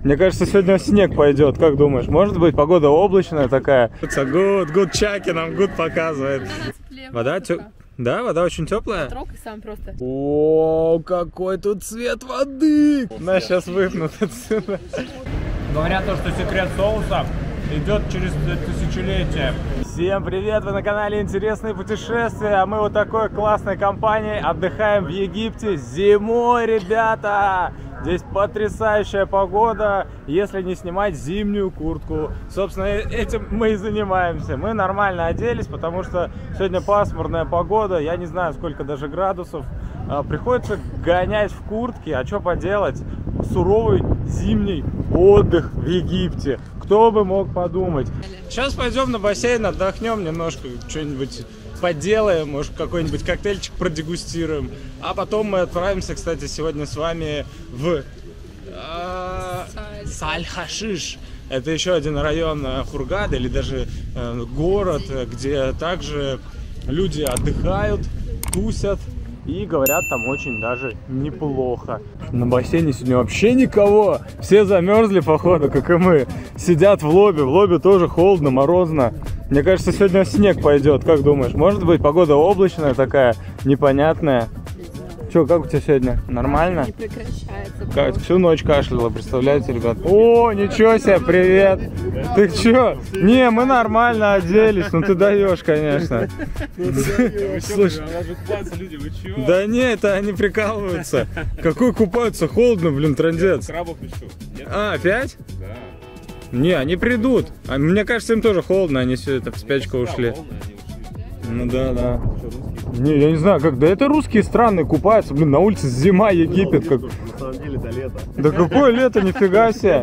Мне кажется, сегодня снег пойдет. Как думаешь? Может быть, погода облачная такая? Good чаки нам good показывает. Вода да, вода очень теплая. Трогай сам просто. О, какой тут цвет воды! Нас сейчас выпнут отсюда. Говорят то, что секрет соуса идет через тысячелетия. Всем привет! Вы на канале Интересные путешествия. А мы вот такой классной компанией отдыхаем в Египте зимой, ребята! Здесь потрясающая погода, если не снимать зимнюю куртку. Собственно, этим мы и занимаемся. Мы нормально оделись, потому что сегодня пасмурная погода. Я не знаю, сколько даже градусов. Приходится гонять в куртке. А что поделать? Суровый зимний отдых в Египте. Кто бы мог подумать. Сейчас пойдем на бассейн, отдохнем немножко, что-нибудь поделаем, может какой-нибудь коктейльчик продегустируем. А потом мы отправимся, кстати, сегодня с вами в Саль-Хашиш. Это еще один район Хургады, или даже город, где также люди отдыхают, тусят. И говорят, там очень даже неплохо. На бассейне сегодня вообще никого. Все замерзли, походу, как и мы. Сидят в лобби. В лобби тоже холодно, морозно. Мне кажется, сегодня снег пойдет. Как думаешь? Может быть, погода облачная такая, непонятная? Че, как у тебя сегодня? Нормально? Не прекращается. Как, всю ночь кашляла, представляете, ребят? О, ничего себе, привет! Ты че? Не, мы нормально оделись, ну ты даешь, конечно. Слушай, да не, это они прикалываются. Какой купаются? Холодно, блин, трындец. А, опять? Да. Не, они придут. Мне кажется, им тоже холодно, они все это в спячку ушли. Ну да, да. Не, я не знаю, как. Да это русские страны купаются. Блин, на улице зима, Египет. Как... На самом деле это лето. Да какое лето, нифига себе.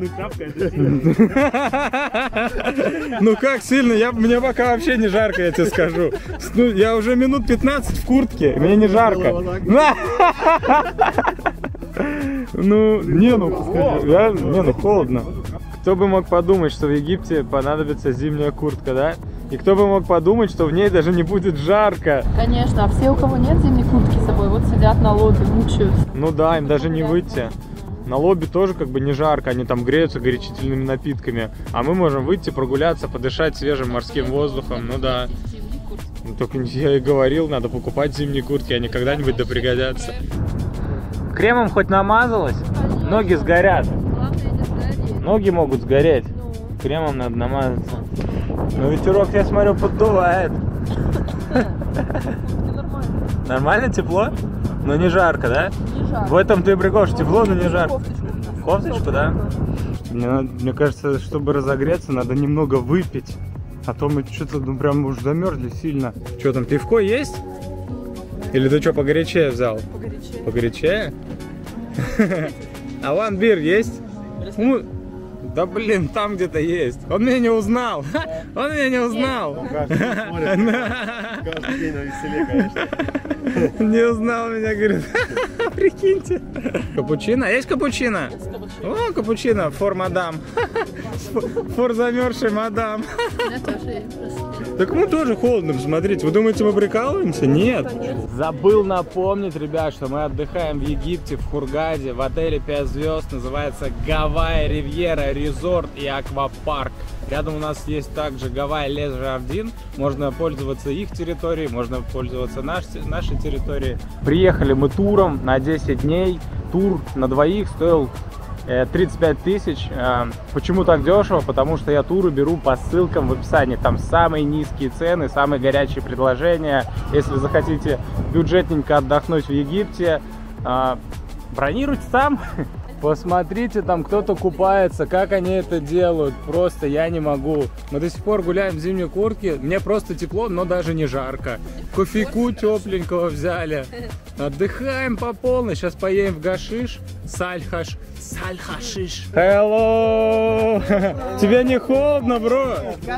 Ну как сильно? Мне пока вообще не жарко, я тебе скажу. Ну, я уже минут 15 в куртке, мне не жарко. Ну, не, холодно. Кто бы мог подумать, что в Египте понадобится зимняя куртка, да? И кто бы мог подумать, что в ней даже не будет жарко. Конечно, а все, у кого нет зимней куртки с собой, вот сидят на лобби, мучаются. Ну да, им даже не выйти. На лобби тоже как бы не жарко, они там греются горячительными напитками. А мы можем выйти, прогуляться, подышать свежим морским воздухом, ну да. Ну, только я и говорил, надо покупать зимние куртки, они когда-нибудь да пригодятся. Кремом хоть намазалась? Ноги сгорят. Ноги могут сгореть. Кремом надо намазаться. Но ветерок, я смотрю, поддувает. Нормально тепло? Но не жарко, да? Не жарко. В этом ты прикол, что тепло, но не жарко. Кофточку, да? Мне кажется, чтобы разогреться, надо немного выпить. А то мы что-то прям уж замерзли сильно. Что там, пивко есть? Или ты что, погорячее взял? Погорячее. Погорячее? А ван бир есть? Да блин, там где-то есть. Он меня не узнал. Он меня не узнал. Каждый день на веселе, конечно. Не узнал меня, говорит. Прикиньте. Капучино? Есть капучино? О, капучино. Фор мадам. Фор замерзший мадам. У меня тоже есть. Так мы тоже холодно, смотрите. Вы думаете, мы прикалываемся? Нет. Забыл напомнить, ребят, что мы отдыхаем в Египте, в Хургаде, в отеле 5 звезд. Называется Гавайи Ривьера Резорт и Аквапарк. Рядом у нас есть также Гавайи Лес Жардин. Можно пользоваться их территорией, можно пользоваться нашей территорией. Приехали мы туром на 10 дней. Тур на двоих стоил 35 тысяч. Почему так дешево? Потому что я туры беру по ссылкам в описании. Там самые низкие цены, самые горячие предложения. Если захотите бюджетненько отдохнуть в Египте, бронируйте там. Посмотрите, там кто-то купается, как они это делают. Просто я не могу. Мы до сих пор гуляем в зимней куртке. Мне просто тепло, но даже не жарко. Кофейку тепленького взяли. Отдыхаем по полной. Сейчас поедем в Гашиш. Саль-Хашиш. Hello! Тебе не холодно, бро?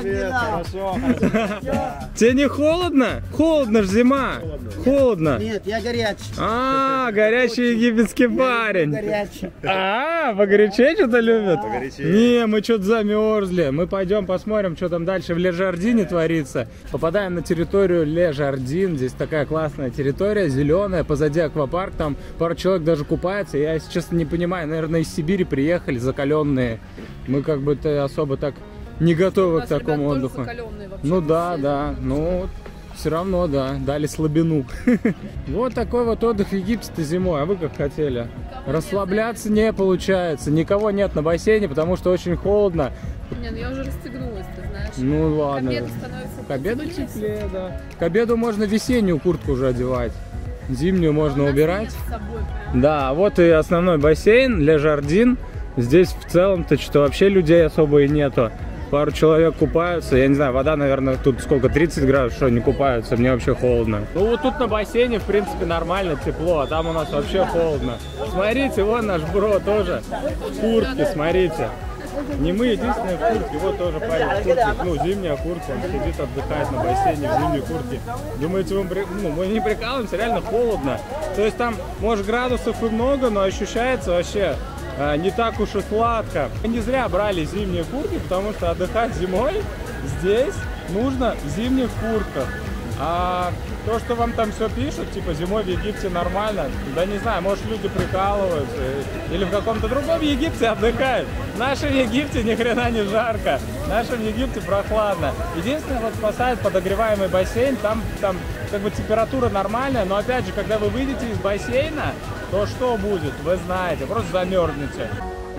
Тебе не холодно? Холодно ж зима. Холодно. Нет, я горячий. А, горячий египетский парень. Горячий. А, погорячее что-то любят? Не, мы что-то замерзли. Мы пойдем посмотрим, что там дальше в Ле-Жардине творится. Попадаем на территорию Ле-Жардин. Здесь такая классная территория, зеленая. Позади аквапарк, там пару человек даже купается. Я, если честно, не понимаю, наверное, наверное, из Сибири приехали, закаленные. Мы как бы-то особо так не готовы к такому отдыху. Ну да, да, ну все равно, да, дали слабину. Вот такой вот отдых в Египте зимой, а вы как хотели? Расслабляться не получается, никого нет на бассейне, потому что очень холодно. Не, ну я уже расстегнулась, ты знаешь. Ну ладно. К обеду становится к обеду теплее, да. К обеду можно весеннюю куртку уже одевать. Зимнюю можно убирать. Да, вот и основной бассейн для Жардин. Здесь в целом-то что вообще людей особо и нету. Пару человек купаются, я не знаю, вода, наверное, тут сколько, 30 градусов, что не купаются, мне вообще холодно. Ну вот тут на бассейне, в принципе, нормально, тепло, а там у нас вообще холодно. Смотрите, вон наш бро тоже в куртке, смотрите. Не мы единственные в куртке, вот тоже парень в куртке, ну, зимняя куртка, он сидит, отдыхает на бассейне в зимней куртке. Думаете, мы не прикалываемся, реально холодно. То есть там, может, градусов и много, но ощущается вообще не так уж и сладко. Мы не зря брали зимние куртки, потому что отдыхать зимой здесь нужно в зимних куртках. А то, что вам там все пишут, типа зимой в Египте нормально, да не знаю, может люди прикалываются или в каком-то другом Египте отдыхают. В нашем Египте ни хрена не жарко, в нашем Египте прохладно. Единственное, вот спасает подогреваемый бассейн, там как бы температура нормальная, но опять же, когда вы выйдете из бассейна, то что будет, вы знаете, просто замерзнете.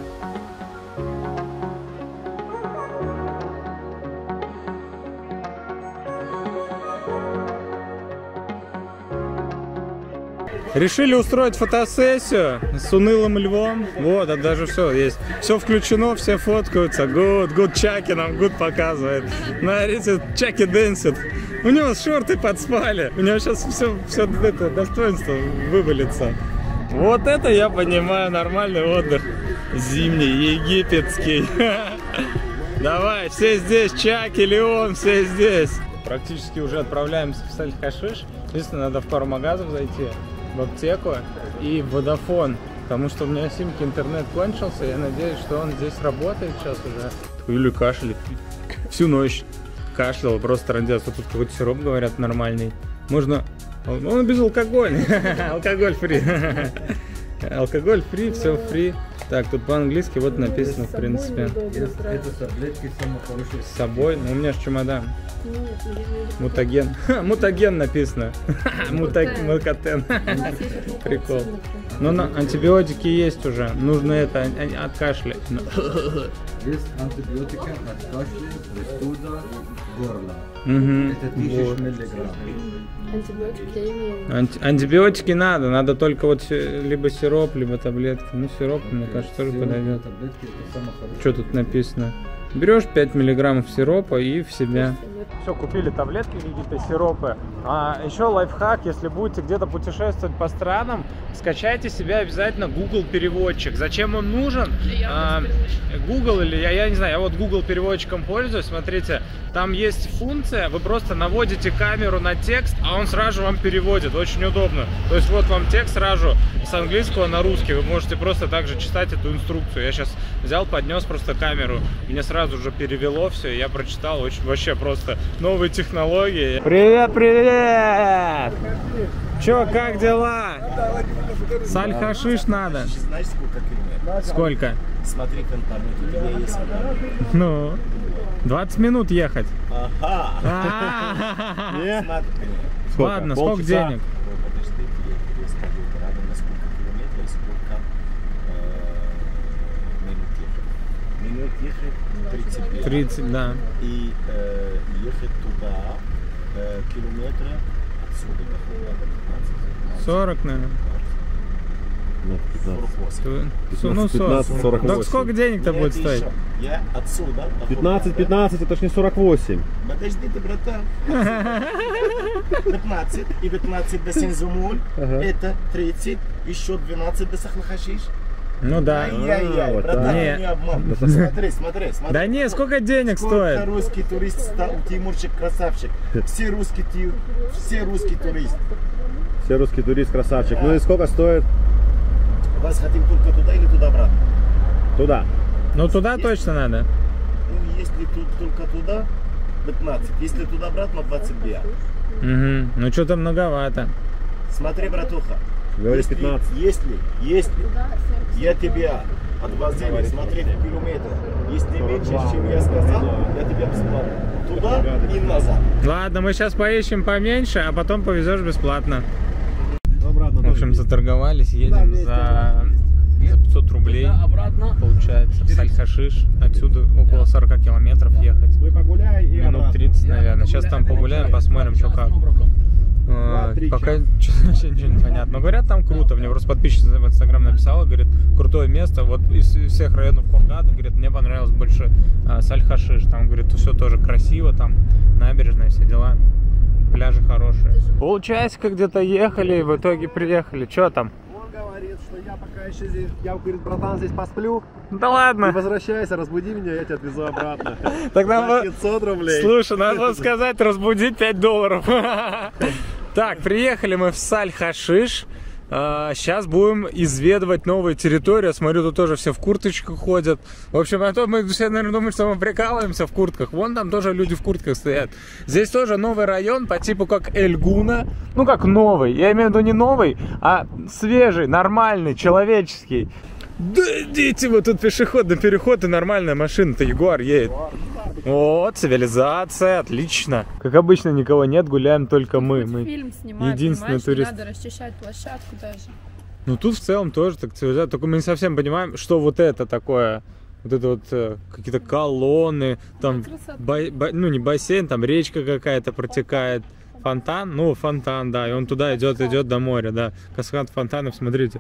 Решили устроить фотосессию с унылым львом. Вот, а даже все есть. Все включено, все фоткаются. Good, Чаки нам good показывает. Смотрите, Чаки дэнсит. У него шорты подспали. У него сейчас все это достоинство вывалится. Вот это я понимаю, нормальный отдых. Зимний, египетский. Давай, все здесь, Чаки, Леон, все здесь. Практически уже отправляемся в Саль-Хашиш. Единственное, надо в пару магазов зайти. В аптеку и в Vodafone, потому что у меня симки интернет кончился, я надеюсь, что он здесь работает сейчас уже. Юля кашляет всю ночь, кашлял, просто трындец. Вот тут какой-то сироп, говорят, нормальный. Можно, он безалкогольный, алкоголь фри, алкоголь фри, все фри. Так, тут по-английски вот написано, в принципе. Это таблетки самые хорошие. С собой, ну у меня же чемодан. Мутаген. Мутаген написано. Мукатен. Прикол. Но антибиотики есть уже. Нужно это от кашля. Есть антибиотики от кашля, простуда, горла. Это 1000 миллиграмм. Антибиотики я имею. Антибиотики надо только вот либо сироп, либо таблетки. Ну сироп, мне кажется, тоже подойдет. Что тут написано? Берешь 5 миллиграммов сиропа и в себя. Все, купили таблетки какие-то, сиропы. А еще лайфхак, если будете где-то путешествовать по странам, скачайте себе обязательно Google переводчик. Зачем он нужен? Google или я не знаю, я вот Google переводчиком пользуюсь. Смотрите, там есть функция, вы просто наводите камеру на текст, а он сразу вам переводит. Очень удобно. То есть вот вам текст сразу с английского на русский. Вы можете просто также читать эту инструкцию. Я сейчас взял, поднес просто камеру, мне сразу же перевело все, и я прочитал. Очень вообще просто новые технологии. Привет, привет! Чё, как дела? Саль-Хашиш надо. Знаешь, сколько километров? Сколько? Смотри в интернете, где есть. Ну, 20 минут ехать. Ага. Нет? Ладно, сколько денег? Подожди, я скажу, правда, на сколько километров и сколько минут ехать. Минут ехать 35. 30, да. И ехать туда километра отсюда до 40, наверное. 48. 15, 48. Так сколько денег-то будет стоить? Я отсюда. 15, это ж не 48. Подожди ты, братан. 15 и 15 до Синзумуль. Это 30, еще 12 до Саль-Хашиш. Ну да. Ай-яй-яй, вот братан, так. не обман. Смотри. Да не, сколько денег Сколько стоит? русский турист стал, Тимурчик красавчик. Все русский турист. Все русский турист красавчик. Ну и сколько стоит? Вас хотим только туда или туда-обратно? Туда. Ну туда точно надо. Ну, если только туда, 15. Если туда-обратно, 22. Угу. Ну что-то многовато. Смотри, братуха. Говоришь 15. Если я тебя от базы, смотри, километр. Если меньше, чем я сказал, я тебе бесплатно. Туда и назад. Ладно, мы сейчас поищем поменьше, а потом повезешь бесплатно. Обратно. В общем, заторговались, едем за 500 рублей, получается, в Саль-Хашиш. Отсюда около 40 километров ехать. Мы погуляй и Минут обратно. 30, наверное. Сейчас там погуляем, посмотрим, что как. Пока вообще ничего не понятно. Но говорят, там круто. Мне просто подписчица в Инстаграм написала, говорит, крутое место. Вот из всех районов Хургады, говорит, мне понравилось больше Саль-Хашиш. Там, говорит, все тоже красиво, там набережная, все дела. Пляжи хорошие. Полчасика где-то ехали, в итоге приехали. Что там? Он говорит, что я пока еще здесь, я, говорит, братан, здесь посплю. Да ладно. Возвращайся, разбуди меня, я тебя отвезу обратно. Тогда 500 рублей. Слушай, надо было сказать, разбудить $5. Так, приехали мы в Саль-Хашиш. Сейчас будем изведывать новую территорию. Смотрю, тут тоже все в курточках ходят. В общем, а то мы все, наверное, думают, что мы прикалываемся в куртках. Вон там тоже люди в куртках стоят. Здесь тоже новый район по типу как Эль-Гуна. Ну, как новый. Я имею в виду не новый, а свежий, нормальный, человеческий. Да идите, вот тут пешеходный переход и нормальная машина-то, Ягуар едет. Вот, цивилизация, отлично. Как обычно, никого нет, гуляем только мы. Фильм снимать, единственный турист. Не надо расчищать площадку даже. Ну тут в целом тоже так цивилизация, только мы не совсем понимаем, что вот это такое. Вот это вот какие-то колонны, там, ну не бассейн, там речка какая-то протекает. Фонтан, ну фонтан, да, и он туда идет до моря, да. Каскад фонтанов, смотрите.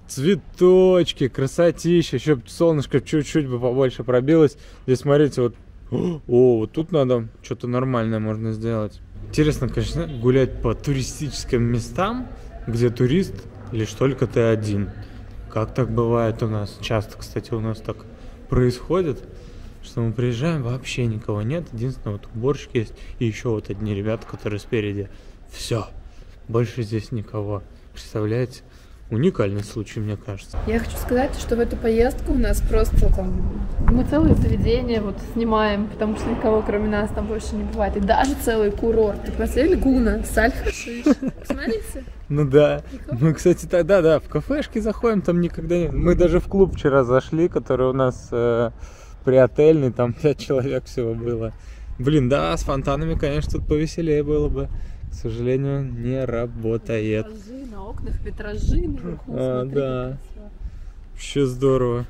Цветочки, красотища, еще солнышко чуть-чуть бы побольше пробилось. Здесь, смотрите, вот, вот тут надо что-то нормальное можно сделать. Интересно, конечно, гулять по туристическим местам, где турист лишь только ты один. Как так бывает у нас? Часто, кстати, у нас так происходит, что мы приезжаем, вообще никого нет. Единственное, вот уборщик есть и еще вот одни ребята, которые спереди. Все, больше здесь никого. Представляете? Уникальный случай, мне кажется. Я хочу сказать, что в эту поездку у нас просто там... Мы целое заведение вот снимаем, потому что никого кроме нас там больше не бывает. И даже целый курорт. Ты посмотрели, Гуна, Саль-Хашиш. Посмотрите. Ну да. Мы, кстати, тогда, да, в кафешки заходим, там никогда не... Мы даже в клуб вчера зашли, который у нас приотельный, там 5 человек всего было. Блин, да, с фонтанами, конечно, тут повеселее было бы. К сожалению, не работает. Витражи на окнах, витражи наверху. Да. Вообще здорово.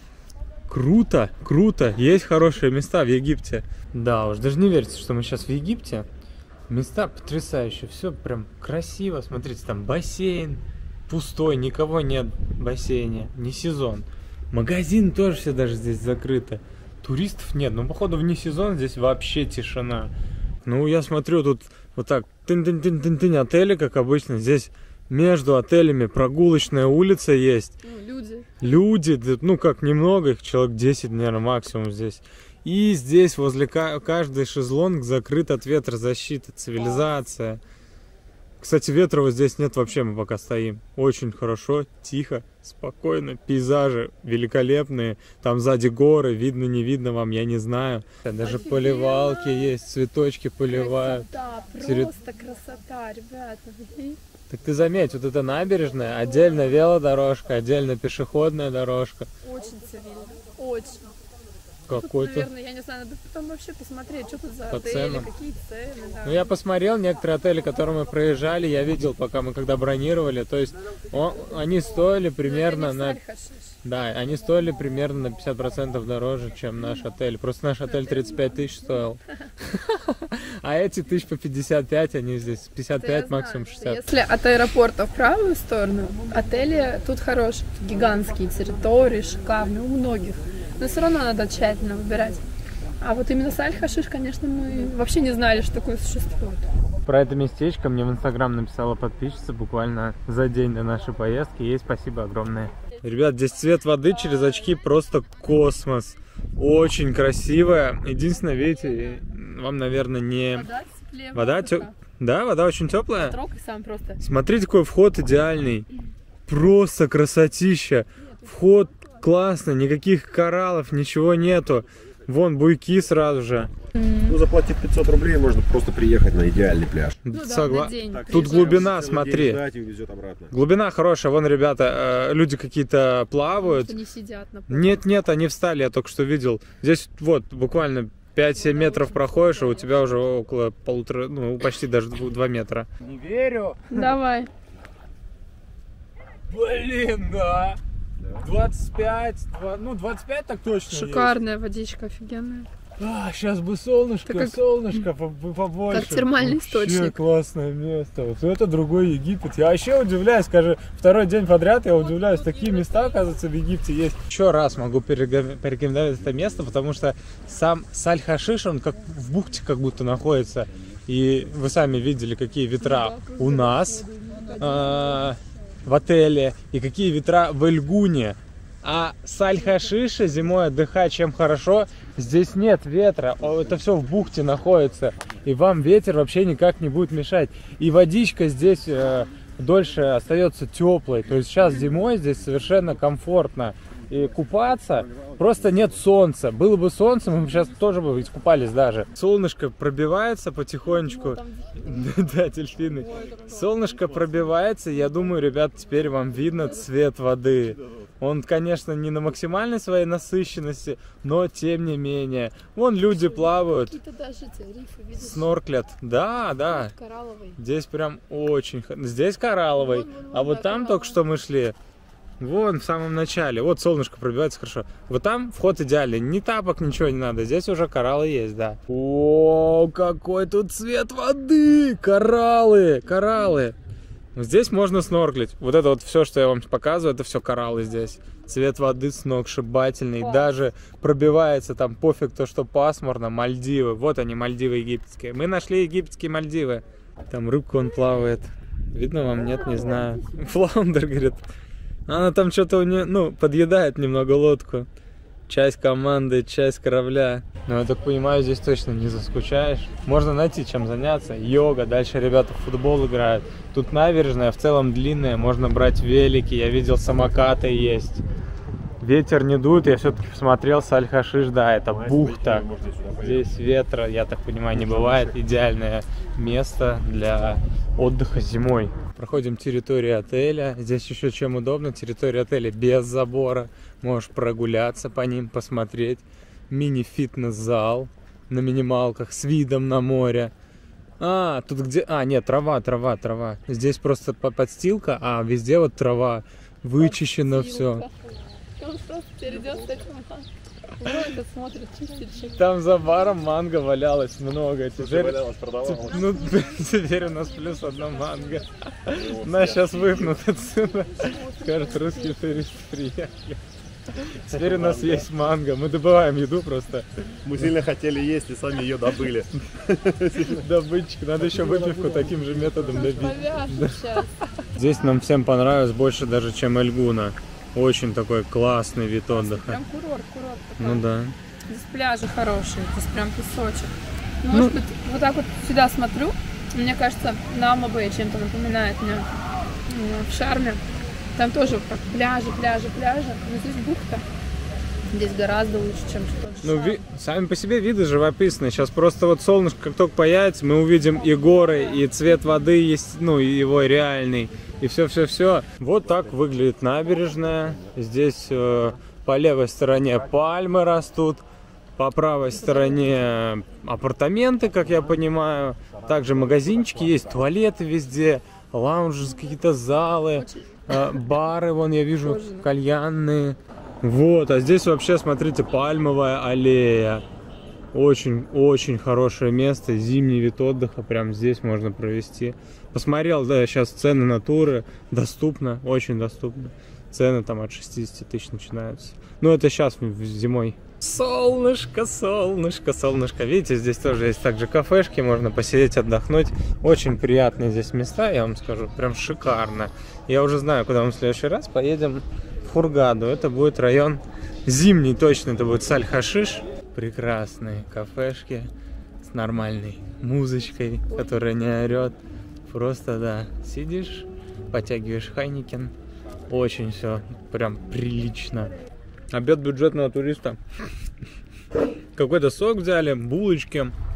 Круто, круто. Есть хорошие места в Египте. Да уж, даже не верится, что мы сейчас в Египте. Места потрясающие. Все прям красиво. Смотрите, там бассейн пустой, никого нет в бассейне. Не сезон. Магазин тоже все даже здесь закрыты. Туристов нет. Но походу вне сезон здесь вообще тишина. Ну, я смотрю, тут вот так тын-тын-тын-тын-тын отели, как обычно. Здесь между отелями прогулочная улица есть. Люди. Люди, ну как немного, их человек 10, наверное, максимум здесь. И здесь возле каждый шезлонг закрыт от ветрозащиты, цивилизация. Кстати, ветра вот здесь нет вообще, мы пока стоим. Очень хорошо, тихо, спокойно. Пейзажи великолепные. Там сзади горы, видно, не видно вам, я не знаю. Даже офигеть! поливалки есть, цветочки поливают. Красота, просто красота, ребята. Так ты заметь, вот эта набережная, отдельно велодорожка, отдельно пешеходная дорожка. Очень цивильно, очень. Какой-то... Наверное, я не знаю, надо потом вообще посмотреть, что тут за По отели, ценам. какие цены. Да. Ну, я посмотрел, некоторые отели, которые мы проезжали, я видел, пока мы когда бронировали, то есть они стоили примерно на... Да, они стоили примерно на 50% дороже, чем наш отель. Просто наш отель 35 тысяч стоил. А эти тысяч по 55, они здесь 55, максимум 60. Если от аэропорта в правую сторону, отели тут хорошие, гигантские территории, шикарные, у многих. Но все равно надо тщательно выбирать. А вот именно Саль-Хашиш, конечно, мы вообще не знали, что такое существует. Про это местечко мне в Инстаграм написала подписчица буквально за день до нашей поездки. Ей спасибо огромное. Ребят, здесь цвет воды через очки просто космос. Очень красивая. Единственное, видите, вам, наверное, не... Вода теплее. Вода Да, вода очень теплая. Трогай сам просто. Смотрите, какой вход идеальный. Просто красотища. Вход классно, никаких кораллов, ничего нету. Вон буйки сразу же. Ну заплатив 500 рублей, можно просто приехать на идеальный пляж. Ну да, на день. Тут глубина, смотри. Глубина хорошая. Вон, ребята, люди какие-то плавают. Они сидят на полу. Нет, они встали, я только что видел. Здесь вот буквально 5-7 метров проходишь, и у тебя уже около полутора, ну почти даже 2 метра. Не верю. Давай. Блин, да. 25, 25 так точно. Шикарная водичка, офигенная. Сейчас бы солнышко побольше. Как термальный источник. Вообще классное место. Вот это другой Египет. Я вообще удивляюсь, скажи, второй день подряд я удивляюсь. Такие места, оказывается, в Египте есть. Еще раз могу порекомендовать это место, потому что сам Саль-Хашиш, он как в бухте как будто находится. И вы сами видели, какие ветра у нас в отеле и какие ветра в Эльгуне. А Саль-Хашише зимой отдыхать чем хорошо, здесь нет ветра, это все в бухте находится, и вам ветер вообще никак не будет мешать. И водичка здесь дольше остается теплой, то есть сейчас зимой здесь совершенно комфортно. И купаться, просто нет солнца. Было бы солнце, мы бы сейчас тоже бы искупались даже. Солнышко пробивается потихонечку. Да, дельфины. Солнышко пробивается, я думаю, ребят, теперь вам видно цвет воды. Он, конечно, не на максимальной своей насыщенности, но тем не менее. Вон люди плавают, снорклят. Да. Коралловый. Здесь прям очень... Здесь коралловый, а вот там только что мы шли. Вон в самом начале, вот солнышко пробивается хорошо. Вот там вход идеальный, ни тапок, ничего не надо. Здесь уже кораллы есть, да. О, какой тут цвет воды! Кораллы! Здесь можно снорклить. Вот это вот все, что я вам показываю, это все кораллы здесь. Цвет воды сногсшибательный. Даже пробивается там, пофиг то, что пасмурно, Мальдивы. Вот они, Мальдивы египетские. Мы нашли египетские Мальдивы. Там рыбка он плавает. Видно вам? Нет, не знаю. Флаундер, говорит. Она там что-то у нее, подъедает немного лодку. Часть команды, часть корабля. Но я так понимаю, здесь точно не заскучаешь. Можно найти чем заняться. Йога, дальше ребята в футбол играют. Тут набережная в целом длинная, можно брать велики. Я видел, самокаты есть. Ветер не дует, я все-таки посмотрел, Саль-Хашиш, да, это бухта. Здесь ветра, я так понимаю, не бывает. Идеальное место для отдыха зимой. Проходим территорию отеля. Здесь еще чем удобно, территория отеля без забора. Можешь прогуляться по ним, посмотреть. Мини-фитнес-зал на минималках с видом на море. Тут где... нет, трава. Здесь просто подстилка, а везде вот трава. Вычищено все. Он просто перейдет с этим. Это смотрит, чистит. Там за баром манго валялось много. Теперь у нас плюс одна манго. Нас сейчас выпнут отсюда. Скажут, русские туристы приехали. Теперь у нас есть манго. Мы добываем еду просто. Мы сильно хотели есть и сами ее добыли. Добытчик. Надо еще выпивку таким же методом добить. Здесь нам всем понравилось больше даже, чем Эльгуна. Очень такой классный вид отдыха. Прям курорт. Ну да. Здесь пляжи хорошие, здесь прям песочек. Может быть, вот так вот сюда смотрю, мне кажется, на Амабе чем-то напоминает мне в Шарме. Там тоже пляжи, но здесь бухта. Здесь гораздо лучше, чем что-то. Сами по себе виды живописные. Сейчас просто вот солнышко как только появится, мы увидим и горы, и цвет воды есть, и его реальный. И все. Вот так выглядит набережная. Здесь по левой стороне пальмы растут. По правой стороне апартаменты, как я понимаю. Также магазинчики есть, туалеты везде, лаунжи, какие-то залы, бары, вон я вижу, кальянные. Вот, а здесь вообще, смотрите, пальмовая аллея. Очень хорошее место, зимний вид отдыха, прям здесь можно провести. Посмотрел, да, сейчас цены на туры доступно, очень доступно. Цены там от 60 тысяч начинаются. Ну, это сейчас зимой. Солнышко. Видите, здесь тоже есть также кафешки, можно посидеть, отдохнуть. Очень приятные здесь места, я вам скажу, прям шикарно. Я уже знаю, куда мы в следующий раз поедем. В Хургаду. Это будет район зимний, точно, это будет Саль-Хашиш. Прекрасные кафешки с нормальной музычкой, которая не орет. Просто, да, сидишь, потягиваешь хайникен. Очень все прям прилично. Обед бюджетного туриста. Какой-то сок взяли, булочки,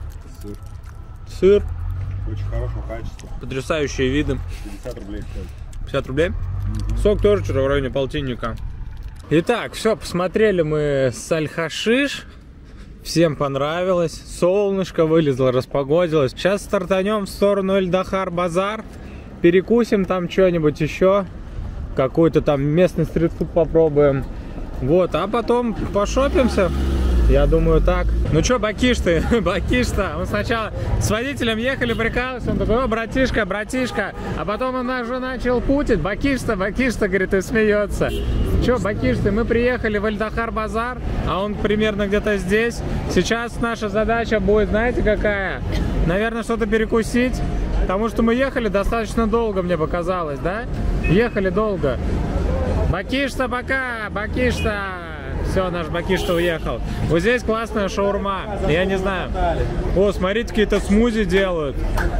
Сыр. Очень хорошего качества. Потрясающие виды. 50 рублей стоит. 50 рублей? Сок тоже что-то в районе полтинника. Итак, все, посмотрели мы Саль-Хашиш. Всем понравилось. Солнышко вылезло, распогодилось. Сейчас стартанем в сторону Эль-Дахар-базар. Перекусим там что-нибудь еще. Какой-то там местный стритфуд попробуем. Вот, а потом пошопимся. Я думаю, так. Ну что, Бакиш ты? Бакиш-то. Мы сначала с водителем ехали, прикалывались. Он такой: о, братишка, братишка. А потом он уже начал путить. Бакиш-то, говорит, и смеется. Че, Бакиш ты? Мы приехали в Эль-Дахар-базар, а он примерно где-то здесь. Сейчас наша задача будет, знаете, какая? Наверное, что-то перекусить. Потому что мы ехали достаточно долго, мне показалось, да? Ехали долго. Бакиш-то пока, Бакиш-то. Все, наш Бакиш-то уехал. Вот здесь классная шаурма. Я не знаю. О, смотрите, какие-то смузи делают.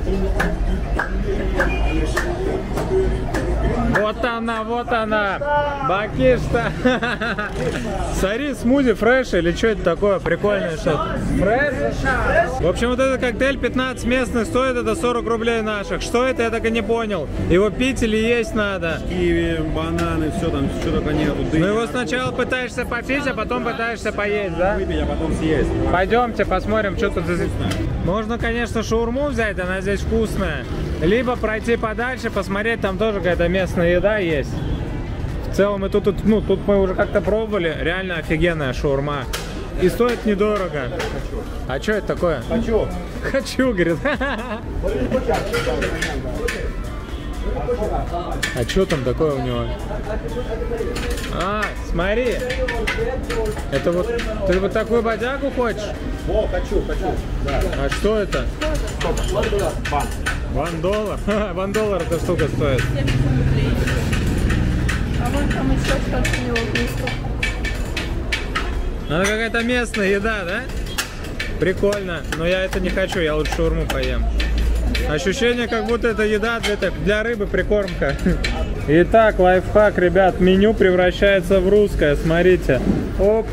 Вот она, Бакиш-то. Смотри, смузи фреш или что это такое? Прикольное что-то. Фреш? В общем, вот этот коктейль 15 местный стоит, это 40 рублей наших. Что это, я так и не понял. Его пить или есть надо? Киви, бананы, все там, что только нету. Ну его сначала пытаешься попить, а потом пытаешься поесть, да? Выпить, а потом съесть. Пойдемте посмотрим, что тут здесь. Можно, конечно, шаурму взять, она здесь вкусная. Либо пройти подальше, посмотреть, там тоже какая-то местная еда есть. В целом, и тут мы уже как-то пробовали. Реально офигенная шаурма. И стоит недорого. А что это такое? Хочу, говорит. А что там такое у него? А, смотри. Это вот, ты вот такую бодягу хочешь? О, хочу. Да. А что это? $1. $1 эта штука стоит. 70 рублей. А вон там еще что-то у него внизу. Она какая-то местная еда, да? Прикольно. Но я это не хочу, я лучше шаурму поем. Ощущение, как будто это еда для рыбы, прикормка. Итак, лайфхак, ребят. Меню превращается в русское. Смотрите. Оп.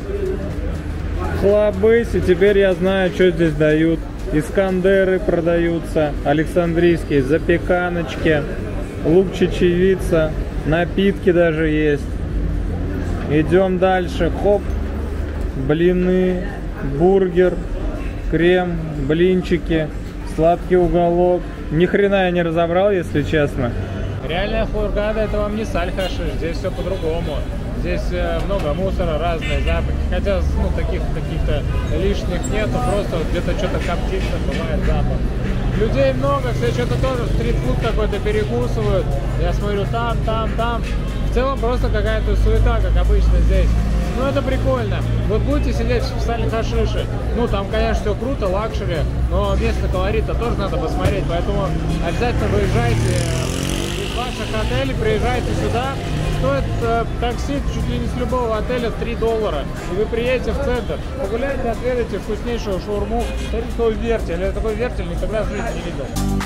Хлобысь. И теперь я знаю, что здесь дают. Искандеры продаются. Александрийские. Запеканочки. Лук, чечевица. Напитки даже есть. Идем дальше. Хоп. Блины. Бургер. Крем. Блинчики. Сладкий уголок. Ни хрена я не разобрал, если честно. Реальная Хургада — это вам не Саль-Хашиш. Здесь все по-другому. Здесь много мусора, разные запахи. Хотя, таких каких-то лишних нету. Просто где-то что-то коптит, бывает запах. Людей много, все что-то тоже стритфуд какой-то перекусывают. Я смотрю, там. В целом просто какая-то суета, как обычно здесь. Ну это прикольно. Вот будете сидеть в Саль-Хашише, там, конечно, все круто, лакшери, но местный колорит-то тоже надо посмотреть, поэтому обязательно выезжайте из ваших отелей, приезжайте сюда. Стоит такси чуть ли не с любого отеля $3. И вы приедете в центр, погуляйте, отведайте вкуснейшую шаурму. Смотрите, какой вертель. Я такой вертель никогда в жизни не видел.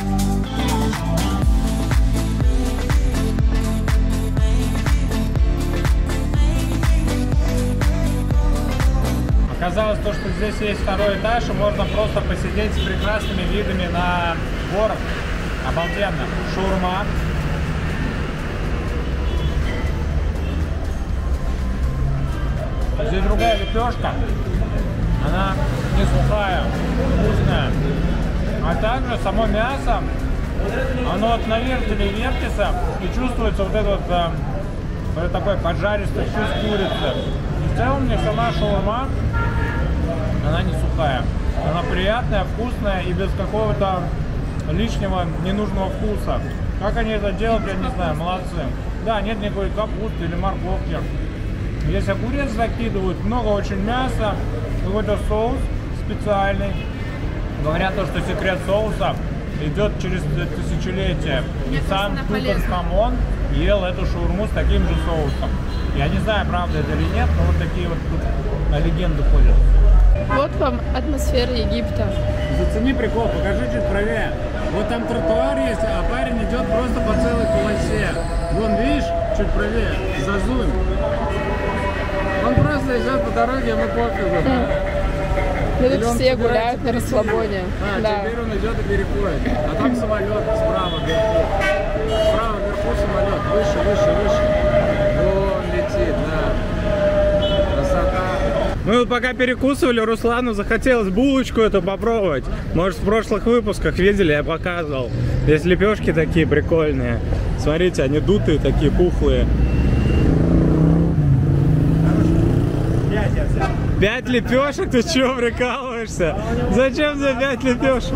Оказалось, что здесь есть второй этаж, и можно просто посидеть с прекрасными видами на город. Обалденно. Шаурма. Здесь другая лепешка. Она не сухая, вкусная. А также само мясо, оно на вертеле вертится, и чувствуется вот этот такой поджаристый вкус курицы. И в целом мне сама шаурма, она не сухая. Она приятная, вкусная и без какого-то лишнего ненужного вкуса. Как они это делают, я не знаю, молодцы. Да, нет никакой капусты или морковки. Здесь огурец закидывают, много очень мяса, какой-то соус специальный. Говорят, что секрет соуса идет через тысячелетия. И сам Тутанхамон ел эту шаурму с таким же соусом. Я не знаю, правда это или нет, но вот такие вот тут легенды ходят. Вот вам атмосфера Египта. Зацени прикол, покажи чуть правее. Вот там тротуар есть, а парень идет просто по целой полосе. Вон, видишь, чуть правее, зазуем. Он просто идет по дороге, ему пофигу. Ну, тут Или он все собирается гуляют на перейти? расслабоне. А, Да. теперь он идет и переходит. А там самолет справа вверху. Справа вверху самолет. Выше, выше, выше. Вон летит, да. Красота. Мы вот пока перекусывали, Руслану захотелось булочку эту попробовать. Может, в прошлых выпусках видели, я показывал. Здесь лепешки такие прикольные. Смотрите, они дутые, такие пухлые. 5 лепешек? Ты чё, прикалываешься? Зачем тебе 5 лепешек?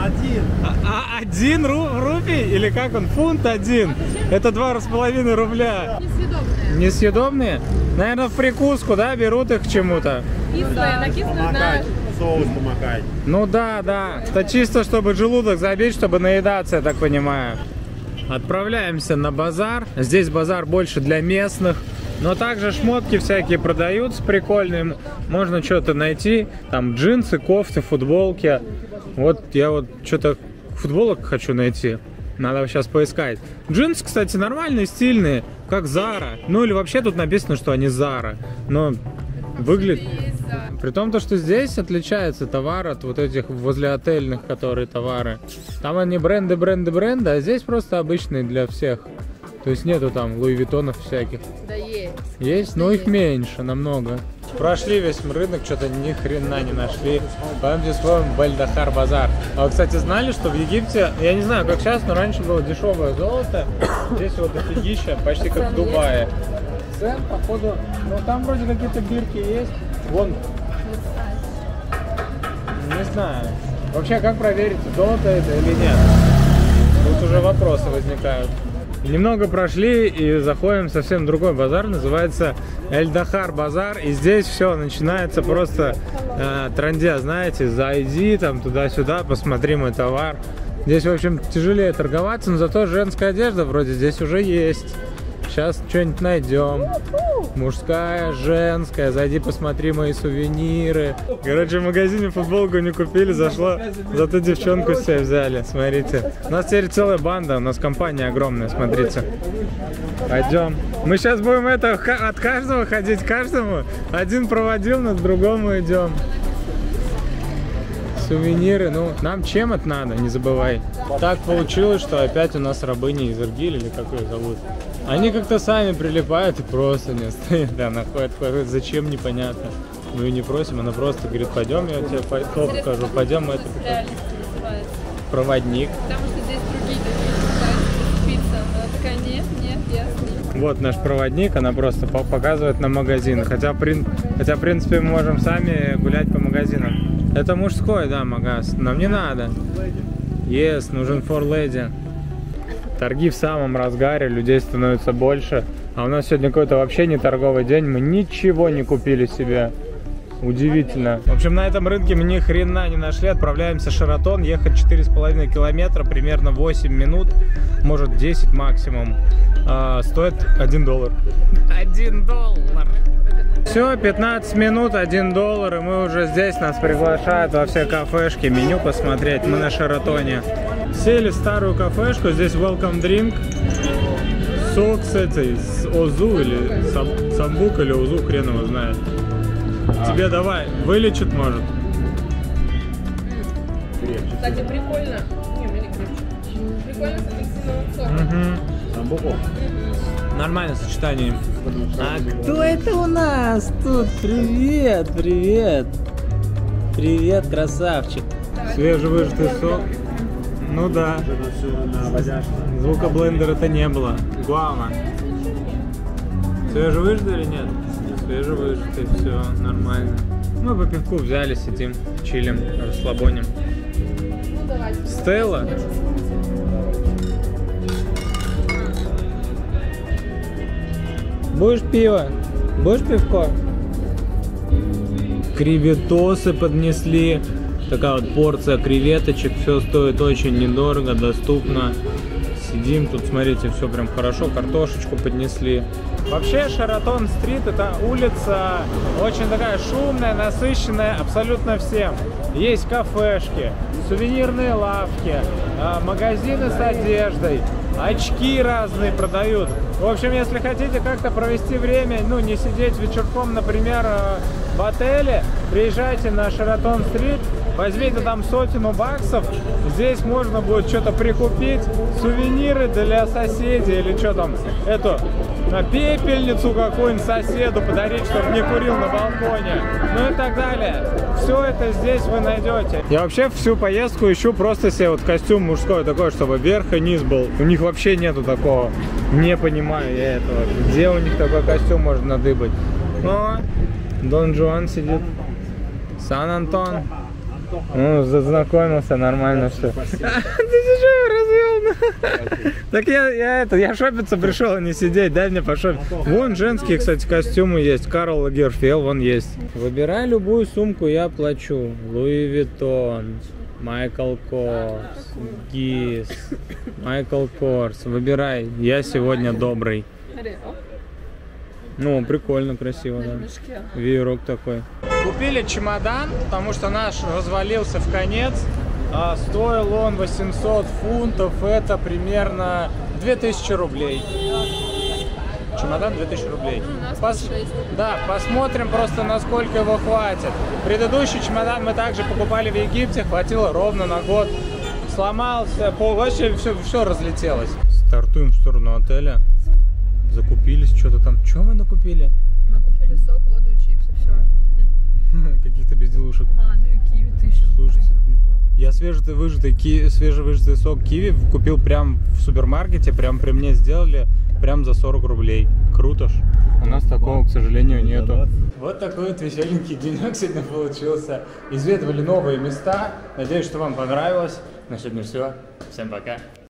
Один рупий? Или как он? Фунт один? Это 2,5 рубля. Несъедобные. Несъедобные? Наверное, в прикуску, да, берут их к чему-то? Кислые, на кислые, знаешь. Соус помакать. Ну да, да. Это чисто, чтобы желудок забить, чтобы наедаться, я так понимаю. Отправляемся на базар. Здесь базар больше для местных. Но также шмотки всякие продаются прикольные. Можно что-то найти. Там джинсы, кофты, футболки. Вот я вот что-то футболок хочу найти. Надо сейчас поискать. Джинсы, кстати, нормальные, стильные. Как Zara. Ну или вообще тут написано, что они Zara. Но выглядит... При том, что здесь отличается товар от вот этих возле отельных, которые товары. Там они бренды, а здесь просто обычные для всех. То есть нету там Луи Виттонов всяких. Да есть. Есть, но их меньше намного. Прошли весь рынок, что-то ни хрена не нашли. Пойдемте сходим в Эль-Дахар базар. А вы, кстати, знали, что в Египте, я не знаю, как сейчас, но раньше было дешевое золото. Здесь вот офигища, почти как в Дубае. Цен, походу, ну там вроде какие-то бирки есть. Вон. Не знаю. Вообще, как проверить, золото это или нет? Тут уже вопросы возникают. Немного прошли и заходим в совсем другой базар, называется Эль-Дахар базар. И здесь все начинается просто трындец, знаете, зайди там туда-сюда, посмотри мой товар. Здесь, в общем, тяжелее торговаться, но зато женская одежда вроде здесь уже есть. Сейчас что-нибудь найдем. Мужская, женская. Зайди, посмотри мои сувениры. Короче, в магазине футболку не купили, зашло. Зато девчонку себе взяли. Смотрите. У нас теперь целая банда. У нас компания огромная. Смотрите. Пойдем. Мы сейчас будем от каждого ходить каждому. Один проводил, нас к другому идем. Сувениры, ну, нам чем это надо, не забывай. Так получилось, что опять у нас рабыни из Иргиль, или как ее зовут. Они как-то сами прилипают и просто не стоят, да, находят, зачем, непонятно. Мы ее не просим, она просто говорит, пойдем, я тебе топ покажу, пойдем, это проводник. Потому что здесь другие такие пицца. Она такая, нет, я с ним. Вот наш проводник, она просто показывает нам магазин. Хотя, в принципе, мы можем сами гулять по магазинам. Это мужской, да, магаз. Нам не надо. Yes, нужен for lady. Торги в самом разгаре, людей становится больше. А у нас сегодня какой-то вообще не торговый день. Мы ничего не купили себе. Удивительно. В общем, на этом рынке мы ни хрена не нашли. Отправляемся в Шаратон. Ехать 4,5 километра, примерно 8 минут. Может 10 максимум. Стоит $1. $1. Все, 15 минут, $1, и мы уже здесь. Нас приглашают во все кафешки, меню посмотреть. Мы на Шаратоне. Сели в старую кафешку, здесь welcome drink. Сок с этой, с озу или самбук или озу, хрен его знает. Тебе давай, вылечит может. Кстати, прикольно. Не, мне не крепче. Прикольно с апельсиновым соком. Самбуку. Нормальное сочетание. А кто это у нас тут? Привет, привет. Привет, красавчик. Свежевыжатый сок. Ну да. Звука блендера-то не было. Гуава. Свежевыжатый или нет? Свежевыжатый, все нормально. Мы по пивку взяли, сидим, чилим, расслабоним. Стелла. Будешь пиво? Будешь пивко? Креветосы поднесли. Такая вот порция креветочек. Все стоит очень недорого, доступно. Сидим тут, смотрите, все прям хорошо. Картошечку поднесли. Вообще Шаратон-стрит — это улица очень такая шумная, насыщенная абсолютно всем. Есть кафешки, сувенирные лавки, магазины с одеждой, очки разные продают. В общем, если хотите как-то провести время, ну, не сидеть вечерком, например, в отеле, приезжайте на Шератон-стрит, возьмите там $100 здесь можно будет что-то прикупить, сувениры для соседей или что там, эту пепельницу какую-нибудь соседу подарить, чтобы не курил на балконе, ну и так далее. Все это здесь вы найдете. Я вообще всю поездку ищу просто себе вот костюм мужской такой, чтобы верх и низ был. У них вообще нету такого. Не понимаю я этого. Где у них такой костюм можно надыбать? О, Дон Жуан сидит. Сан-Антон. Ну, зазнакомился, нормально все. Ты что, развел? Так я шопиться пришел, а не сидеть, дай мне пошопить. Вон женские, кстати, костюмы есть. Карл Лагерфельд, вон есть. Выбирай любую сумку, я плачу. Луи Виттон, Майкл Корс, Гис, Майкл Корс. Выбирай, я сегодня добрый. Ну, прикольно, красиво, да. Веерок такой. Купили чемодан, потому что наш развалился в конец. Стоил он 800 фунтов, это примерно 2000 рублей. Чемодан 2000 рублей. Да, посмотрим просто, насколько его хватит. Предыдущий чемодан мы также покупали в Египте, хватило ровно на год. Сломался, вообще все разлетелось. Стартуем в сторону отеля. Закупились, что-то там. Что мы накупили? Мы купили сок, воду и чипсы, все. Каких-то безделушек. Ну и киви 1000. Слушайте, я свежевыжатый сок киви купил прям в супермаркете, прям при мне сделали, прям за 40 рублей. Круто ж. У нас такого, к сожалению, нету. Вот такой вот веселенький денек сегодня получился. Изведывали новые места. Надеюсь, что вам понравилось. На сегодня все. Всем пока.